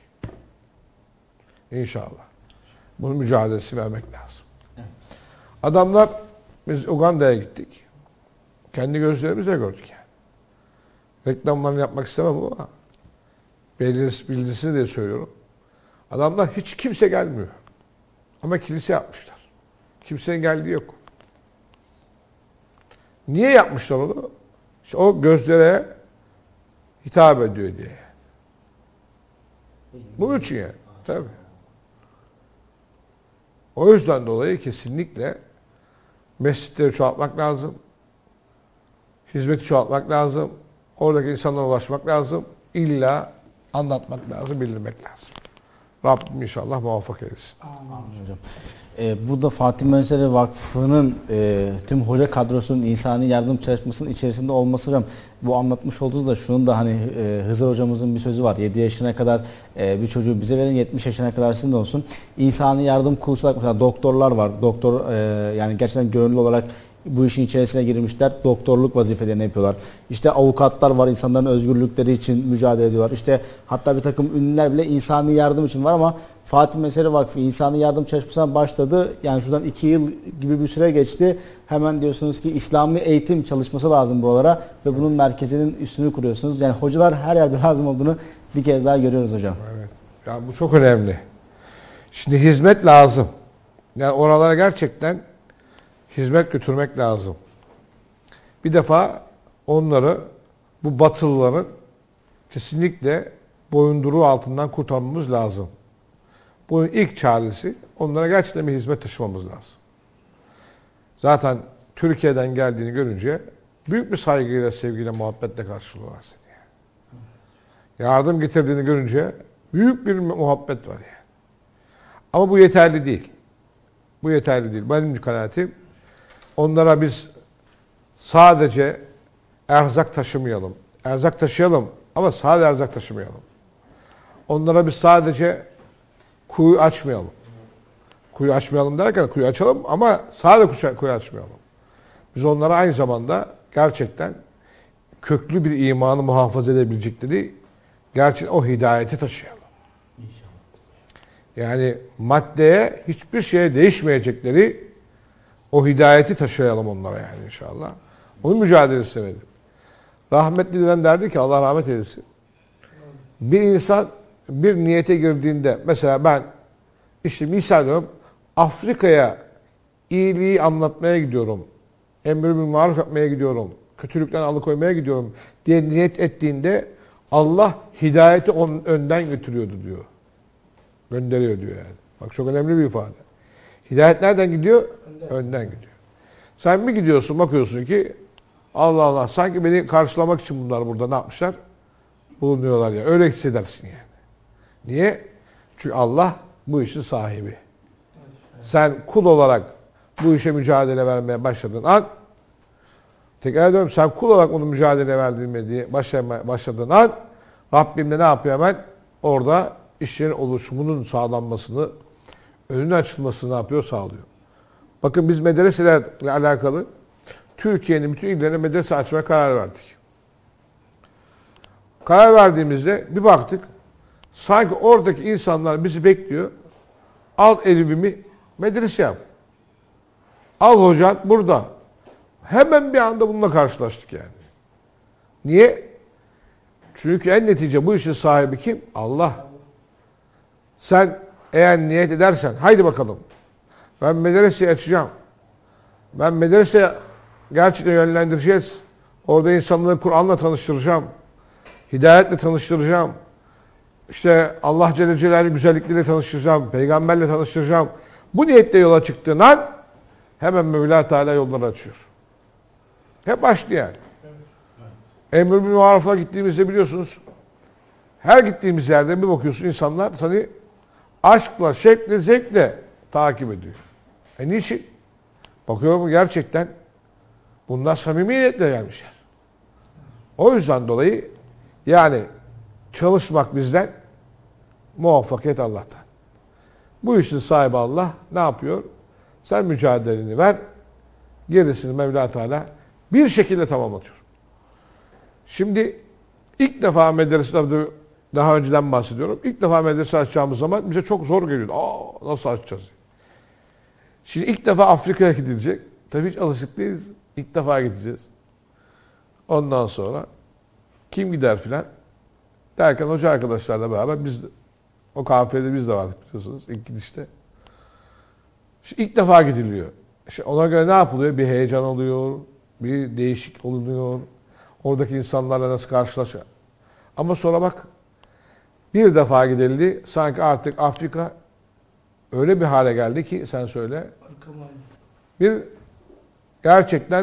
İnşallah. Bunun mücadelesini vermek lazım. Evet. Adamlar, biz Uganda'ya gittik. Kendi gözlerimizle gördük yani. Reklamlarını yapmak istemem ama bilgisini diye söylüyorum. Adamlar hiç kimse gelmiyor. Ama kilise yapmışlar. Kimsenin geldiği yok. Niye yapmışlar onu? İşte o gözlere hitap ediyor diye. Bunun için yani. Tabii. O yüzden dolayı kesinlikle mescitleri çoğaltmak lazım. Hizmeti çoğaltmak lazım. Oradaki insanlara ulaşmak lazım. İlla anlatmak lazım, bildirmek lazım. Rabbim inşallah muvaffak eylesin. Amin hocam. Ee, burada Fatih Menseri Vakfı'nın e, tüm hoca kadrosunun insani yardım çalışmasının içerisinde olması hocam, bu anlatmış olduğunuz da şunun da hani e, Hızır hocamızın bir sözü var. yedi yaşına kadar e, bir çocuğu bize verin, yetmiş yaşına kadar sizin de olsun. İnsani yardım kursu olarak mesela doktorlar var. Doktor e, yani gerçekten gönüllü olarak bu işin içerisine girmişler. Doktorluk vazifelerini yapıyorlar. İşte avukatlar var, insanların özgürlükleri için mücadele ediyorlar. İşte hatta bir takım ünlüler bile insani yardım için var ama Fatih Menseri Vakfı insani yardım çalışmasına başladı. Yani şuradan iki yıl gibi bir süre geçti. Hemen diyorsunuz ki İslami eğitim çalışması lazım buralara ve bunun merkezinin üstünü kuruyorsunuz. Yani hocalar her yerde lazım olduğunu bir kez daha görüyoruz hocam. Evet. Ya bu çok önemli. Şimdi hizmet lazım. Yani oralara gerçekten hizmet götürmek lazım. Bir defa onları, bu batılıların kesinlikle boyunduruğu altından kurtarmamız lazım. Bunun ilk çaresi onlara gerçekten bir hizmet taşımamız lazım. Zaten Türkiye'den geldiğini görünce büyük bir saygıyla, sevgiyle, muhabbetle karşılıyorlar seni. Yani. Yardım getirdiğini görünce büyük bir muhabbet var yani. Ama bu yeterli değil. Bu yeterli değil. Benim kanaatim, onlara biz sadece erzak taşımayalım. Erzak taşıyalım ama sadece erzak taşımayalım. Onlara biz sadece kuyu açmayalım. Kuyu açmayalım derken kuyu açalım ama sadece kuyu açmayalım. Biz onlara aynı zamanda gerçekten köklü bir imanı muhafaza edebilecekleri gerçekten o hidayeti taşıyalım. Yani maddeye hiçbir şeye değişmeyecekleri o hidayeti taşıyalım onlara yani inşallah. Onun mücadelesi verelim. Rahmetli deden derdi ki Allah rahmet eylesin. Bir insan bir niyete girdiğinde, mesela ben işte misal diyorum Afrika'ya iyiliği anlatmaya gidiyorum. Emr-i bil maruf yapmaya gidiyorum. Kötülükten alıkoymaya gidiyorum diye niyet ettiğinde Allah hidayeti onun önden götürüyordu diyor. Gönderiyor diyor yani. Bak çok önemli bir ifade. Hidayet nereden gidiyor? Önden, önden gidiyor. Sen mi gidiyorsun bakıyorsun ki Allah Allah sanki beni karşılamak için bunlar burada ne yapmışlar? Bulunuyorlar ya. Öyle hissedersin yani. Niye? Çünkü Allah bu işin sahibi. Sen kul olarak bu işe mücadele vermeye başladığın an, tekrar ediyorum, sen kul olarak onu mücadele verdiğin başladığın an, Rabbim de ne yapıyor hemen? Orada işlerin oluşumunun sağlanmasını, önünün açılmasını ne yapıyor? Sağlıyor. Bakın biz medreselerle alakalı Türkiye'nin bütün illerine medrese açmaya karar verdik. Karar verdiğimizde bir baktık, sanki oradaki insanlar bizi bekliyor. Al elimi medrese yap. Al hocan burada. Hemen bir anda bununla karşılaştık yani. Niye? Çünkü en netice bu işin sahibi kim? Allah. Sen eğer niyet edersen, haydi bakalım. Ben medreseyi açacağım. Ben medreseye gerçekten yönlendireceğiz. Orada insanları Kur'an'la tanıştıracağım. Hidayetle tanıştıracağım. İşte Allah Celle Celaluhu'nun güzellikleriyle tanıştıracağım. Peygamberle tanıştıracağım. Bu niyetle yola çıktığın an hemen Mevla Teala yolları açıyor. Hep başlı yani. Emr-i bil Maruf'a gittiğimizde biliyorsunuz, her gittiğimiz yerde bir bakıyorsun insanlar seni aşkla, şevkle, zevkle takip ediyor. E niçin? Bakıyorum gerçekten bunlar samimiyetle gelmişler. O yüzden dolayı yani çalışmak bizden, muvaffakiyet Allah'tan. Bu işin sahibi Allah ne yapıyor? Sen mücadeleni ver, gerisini Mevla Teala bir şekilde tamamlatıyor. Şimdi ilk defa medresede, daha önceden bahsediyorum. İlk defa medrese açacağımız zaman bize çok zor geliyordu. Aa, nasıl açacağız? Şimdi ilk defa Afrika'ya gidilecek. Tabii hiç alışık değiliz. İlk defa gideceğiz. Ondan sonra kim gider filan derken hoca arkadaşlarla beraber biz o kafede biz de vardık biliyorsunuz ilk gidişte. Şimdi ilk defa gidiliyor. İşte ona göre ne yapılıyor? Bir heyecan oluyor, bir değişik oluyor. Oradaki insanlarla nasıl karşılaşıyor. Ama sonra bak bir defa gidildi. Sanki artık Afrika öyle bir hale geldi ki sen söyle. Bir gerçekten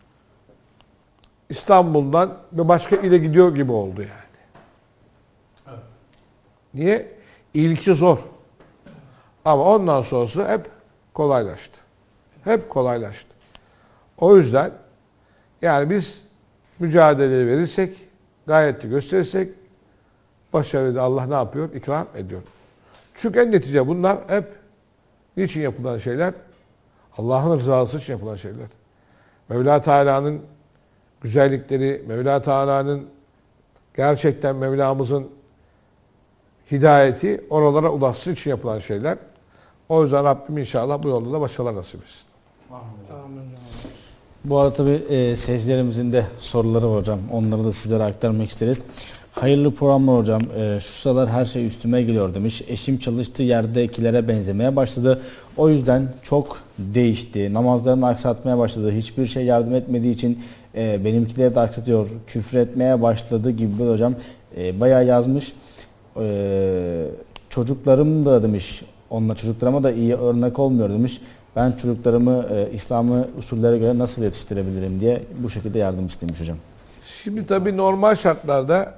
İstanbul'dan bir başka ile gidiyor gibi oldu yani. Evet. Niye? İlki zor. Ama ondan sonrası hep kolaylaştı. Hep kolaylaştı. O yüzden yani biz mücadele verirsek, gayretli gösterirsek başarıyı da Allah ne yapıyor? İkram ediyor. Çünkü en netice bunlar hep niçin yapılan şeyler? Allah'ın rızası için yapılan şeyler. Mevla Teala'nın güzellikleri, Mevla Teala'nın gerçekten Mevlamızın hidayeti oralara ulaşsın için yapılan şeyler. O yüzden Rabbim inşallah bu yolda da başarılar nasip etsin. Amin. Bu arada tabii e, seyircilerimizin de soruları var hocam. Onları da sizlere aktarmak isteriz. Hayırlı programlar hocam. E, şu sıralar her şey üstüme geliyor demiş. Eşim çalıştığı yerdekilere benzemeye başladı. O yüzden çok değişti. Namazlarını aksatmaya başladı. Hiçbir şey yardım etmediği için e, benimkileri de aksatıyor. Küfür etmeye başladı gibi bir hocam. E, bayağı yazmış. E, çocuklarım da demiş. Onunla çocuklarıma da iyi örnek olmuyor demiş. Ben çocuklarımı e, İslami usullere göre nasıl yetiştirebilirim diye bu şekilde yardım istemiş hocam. Şimdi tabii normal şartlarda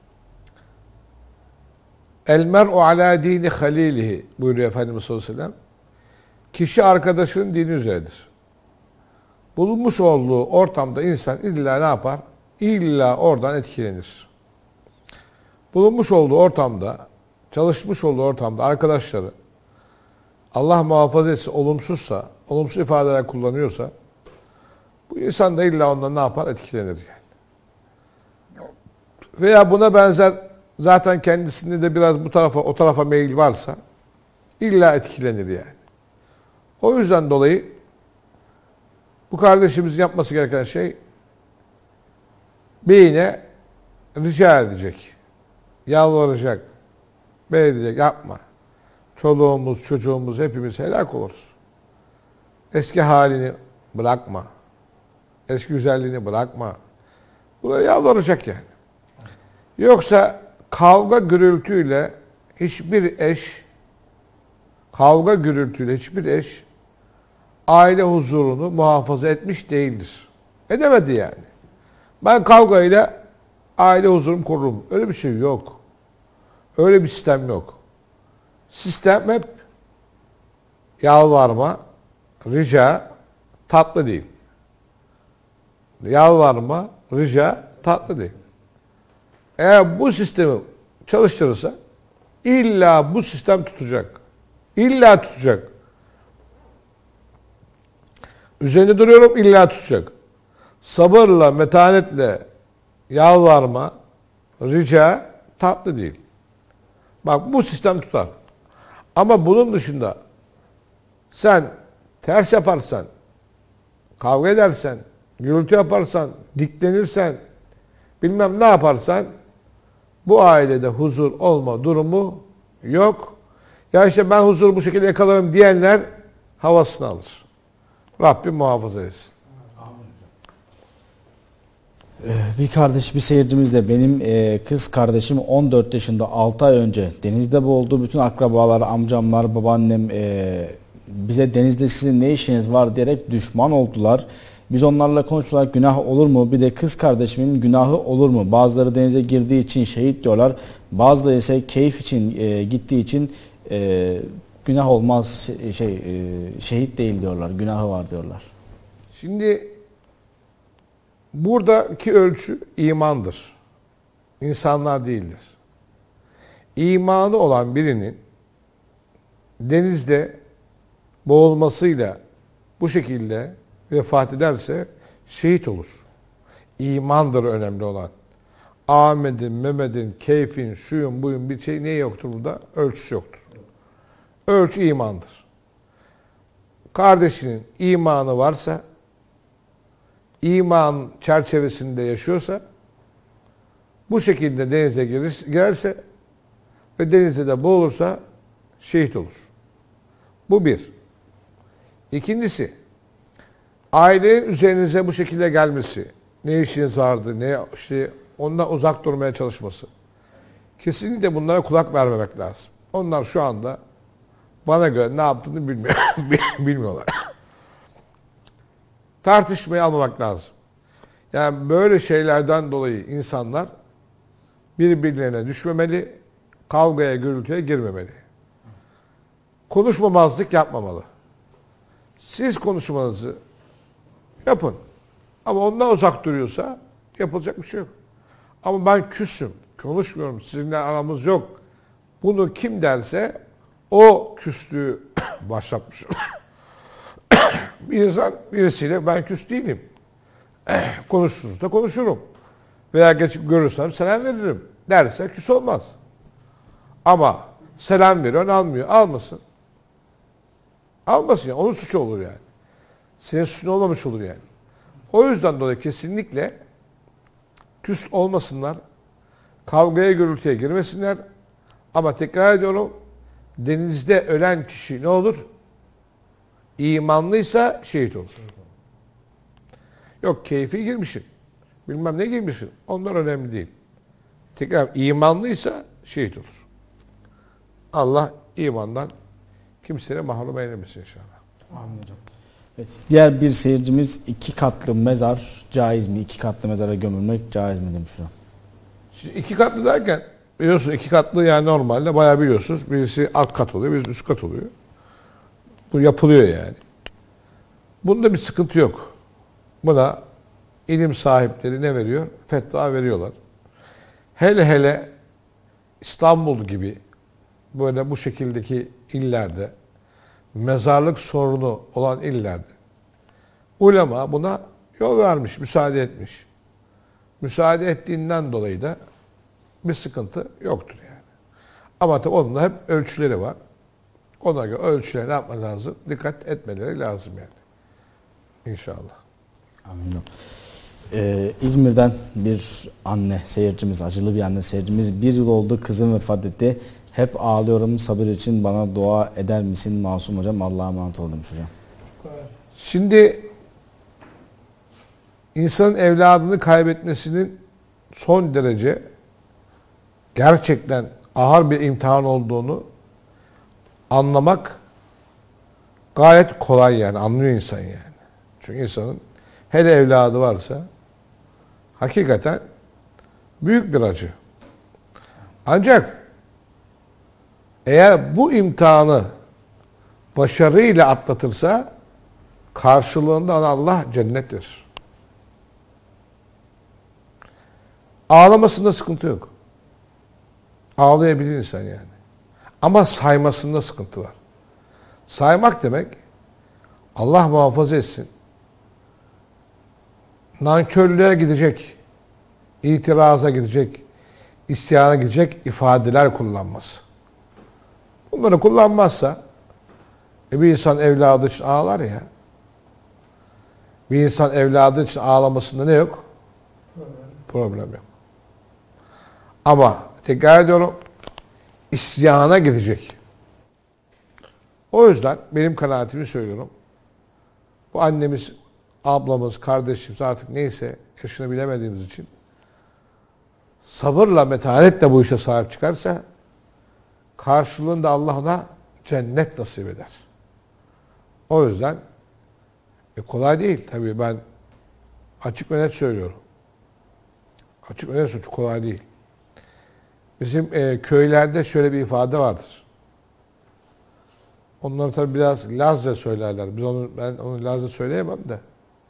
el mer'u ala dini halilihi buyuruyor Efendimiz sallallahu aleyhi ve sellem. Kişi arkadaşının dini üzeridir. Bulunmuş olduğu ortamda insan illa ne yapar? İlla oradan etkilenir. Bulunmuş olduğu ortamda, çalışmış olduğu ortamda arkadaşları Allah muhafaza etsin olumsuzsa, olumsuz ifadeler kullanıyorsa bu insan da illa ondan ne yapar? Etkilenir yani. Veya buna benzer zaten kendisinde de biraz bu tarafa o tarafa meyil varsa illa etkilenir yani. O yüzden dolayı bu kardeşimizin yapması gereken şey beyine rica edecek, yalvaracak, bey diyecek yapma. Çoluğumuz, çocuğumuz hepimiz helak oluruz. Eski halini bırakma. Eski güzelliğini bırakma. Buraya yalvaracak yani. Yoksa kavga gürültüyle hiçbir eş, kavga gürültüyle hiçbir eş aile huzurunu muhafaza etmiş değildir. Edemedi yani. Ben kavgayla aile huzurumu korurum. Öyle bir şey yok. Öyle bir sistem yok. Sistem hep yalvarma, rica tatlı değil. Yalvarma, rica tatlı değil. Eğer bu sistemi çalıştırırsa illa bu sistem tutacak. İlla tutacak. Üzerinde duruyorum, illa tutacak. Sabırla, metanetle yalvarma, rica tatlı değil. Bak bu sistem tutar. Ama bunun dışında sen ters yaparsan, kavga edersen, gürültü yaparsan, diklenirsen, bilmem ne yaparsan bu ailede huzur olma durumu yok. Ya işte ben huzuru bu şekilde yakalarım diyenler havasını alır. Rabbim muhafaza etsin. Bir kardeş, bir seyircimiz de benim e, kız kardeşim on dört yaşında altı ay önce denizde boğuldu. Bütün akrabalar, amcamlar, babaannem e, bize denizde sizin ne işiniz var diyerek düşman oldular. Biz onlarla konuştular, günah olur mu? Bir de kız kardeşimin günahı olur mu? Bazıları denize girdiği için şehit diyorlar. Bazıları ise keyif için e, gittiği için e, günah olmaz, şey e, şehit değil diyorlar. Günahı var diyorlar. Şimdi buradaki ölçü imandır. İnsanlar değildir. İmanı olan birinin denizde boğulmasıyla bu şekilde vefat ederse şehit olur. İmandır önemli olan. Ahmet'in, Mehmet'in, keyfin, şuyun, buyun bir şey ne yoktur burada? Ölçüsü yoktur. Ölçü imandır. Kardeşinin imanı varsa, iman çerçevesinde yaşıyorsa, bu şekilde denize girer, girerse ve denizde de boğulursa şehit olur. Bu bir. İkincisi, ailenin üzerinize bu şekilde gelmesi, ne işiniz vardı, ne işte ondan uzak durmaya çalışması. Kesinlikle bunlara kulak vermemek lazım. Onlar şu anda bana göre ne yaptığını bilmiyor, bilmiyorlar. Tartışmayı almamak lazım. Yani böyle şeylerden dolayı insanlar birbirlerine düşmemeli, kavgaya, gürültüye girmemeli. Konuşmamazlık yapmamalı. Siz konuşmanızı yapın. Ama ondan uzak duruyorsa yapılacak bir şey yok. Ama ben küsüm, konuşmuyorum, sizinle aramız yok. Bunu kim derse o küslüğü başlatmış. Bir insan birisiyle ben küs değilim. Konuşuruz da konuşurum. Veya geçip görürsem selam veririm. Derse küs olmaz. Ama selam veriyor, almıyor. Almasın. Almasın yani. Onun suçu olur yani. Senin suçun olmamış olur yani. O yüzden dolayı kesinlikle küs olmasınlar. Kavgaya, gürültüye girmesinler. Ama tekrar ediyorum, denizde ölen kişi ne olur? İmanlıysa şehit olur. Yok keyfi girmişsin. Bilmem ne girmişsin. Onlar önemli değil. Tekrar imanlıysa şehit olur. Allah imandan kimseye mahrum eylemesin inşallah. Amin hocam. Evet, diğer bir seyircimiz iki katlı mezar caiz mi? İki katlı mezara gömülmek caiz mi demiş hocam. Şimdi iki katlı derken biliyorsun iki katlı yani normalde bayağı biliyorsunuz. Birisi alt kat oluyor, birisi üst kat oluyor. Bu yapılıyor yani. Bunda bir sıkıntı yok. Buna ilim sahipleri ne veriyor? Fetva veriyorlar. Hele hele İstanbul gibi böyle bu şekildeki illerde, mezarlık sorunu olan illerde ulema buna yol vermiş, müsaade etmiş. Müsaade ettiğinden dolayı da bir sıkıntı yoktur yani. Ama tabi onun da hep ölçüleri var. Ona göre ölçüleri ne yapmak lazım? Dikkat etmeleri lazım yani. İnşallah. Amin. Ee, İzmir'den bir anne seyircimiz, acılı bir anne seyircimiz. Bir yıl oldu kızım vefat etti. Hep ağlıyorum, sabır için bana dua eder misin Masum hocam? Allah'a emanet ol demiş hocam. Şimdi insanın evladını kaybetmesinin son derece gerçekten ağır bir imtihan olduğunu anlamak gayet kolay yani. Anlıyor insan yani. Çünkü insanın hele evladı varsa hakikaten büyük bir acı. Ancak eğer bu imtihanı başarıyla atlatırsa karşılığında Allah cennet verir. Ağlamasında sıkıntı yok. Ağlayabilir insan yani. Ama saymasında sıkıntı var. Saymak demek Allah muhafaza etsin. Nankörlüğe gidecek, itiraza gidecek, isyana gidecek ifadeler kullanması. Bunları kullanmazsa e bir insan evladı için ağlar ya. Bir insan evladı için ağlamasında ne yok? Problem, Problem yok. Ama tekrar ediyorum, isyana gidecek. O yüzden benim kanaatimi söylüyorum. Bu annemiz, ablamız, kardeşimiz artık neyse yaşını bilemediğimiz için sabırla, metanetle bu işe sahip çıkarsa karşılığında Allah ona cennet nasip eder. O yüzden e kolay değil. Tabii ben açık ve net söylüyorum. Açık ve net söylüyorum. Kolay değil. Bizim e, köylerde şöyle bir ifade vardır. Onları tabii biraz Lazca söylerler. Biz onu, ben onu Lazca söyleyemem de.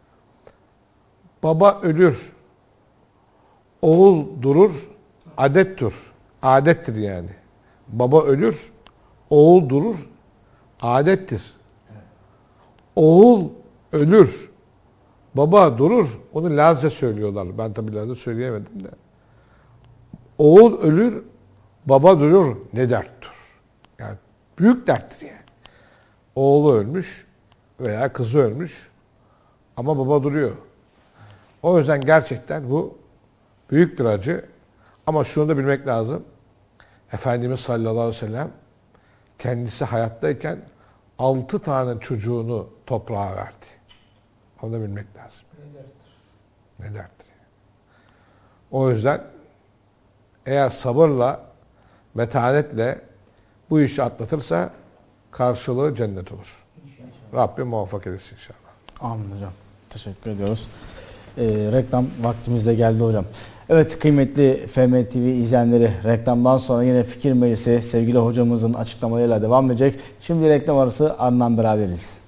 Baba ölür, oğul durur, adettir. Adettir yani. Baba ölür, oğul durur, adettir. Oğul ölür, baba durur. Onu Lazca söylüyorlar. Ben tabii Lazca söyleyemedim de. Oğul ölür, baba durur, ne derttir. Yani büyük derttir yani. Oğlu ölmüş veya kızı ölmüş ama baba duruyor. O yüzden gerçekten bu büyük bir acı. Ama şunu da bilmek lazım. Efendimiz sallallahu aleyhi ve sellem kendisi hayattayken altı tane çocuğunu toprağa verdi. Onu da bilmek lazım. Ne derttir? Ne derttir? O yüzden eğer sabırla, metanetle bu işi atlatırsa karşılığı cennet olur. İnşallah. Rabbim muvaffak etsin inşallah. Amin hocam. Teşekkür ediyoruz. Ee, reklam vaktimiz de geldi hocam. Evet kıymetli F M T V izleyenleri, reklamdan sonra yine Fikir Meclisi sevgili hocamızın açıklamalarıyla devam edecek. Şimdi reklam arası, ardından beraberiz.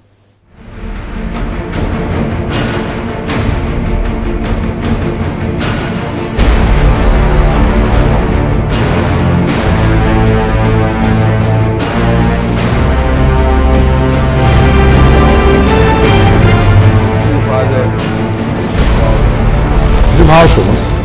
Bizim halkımız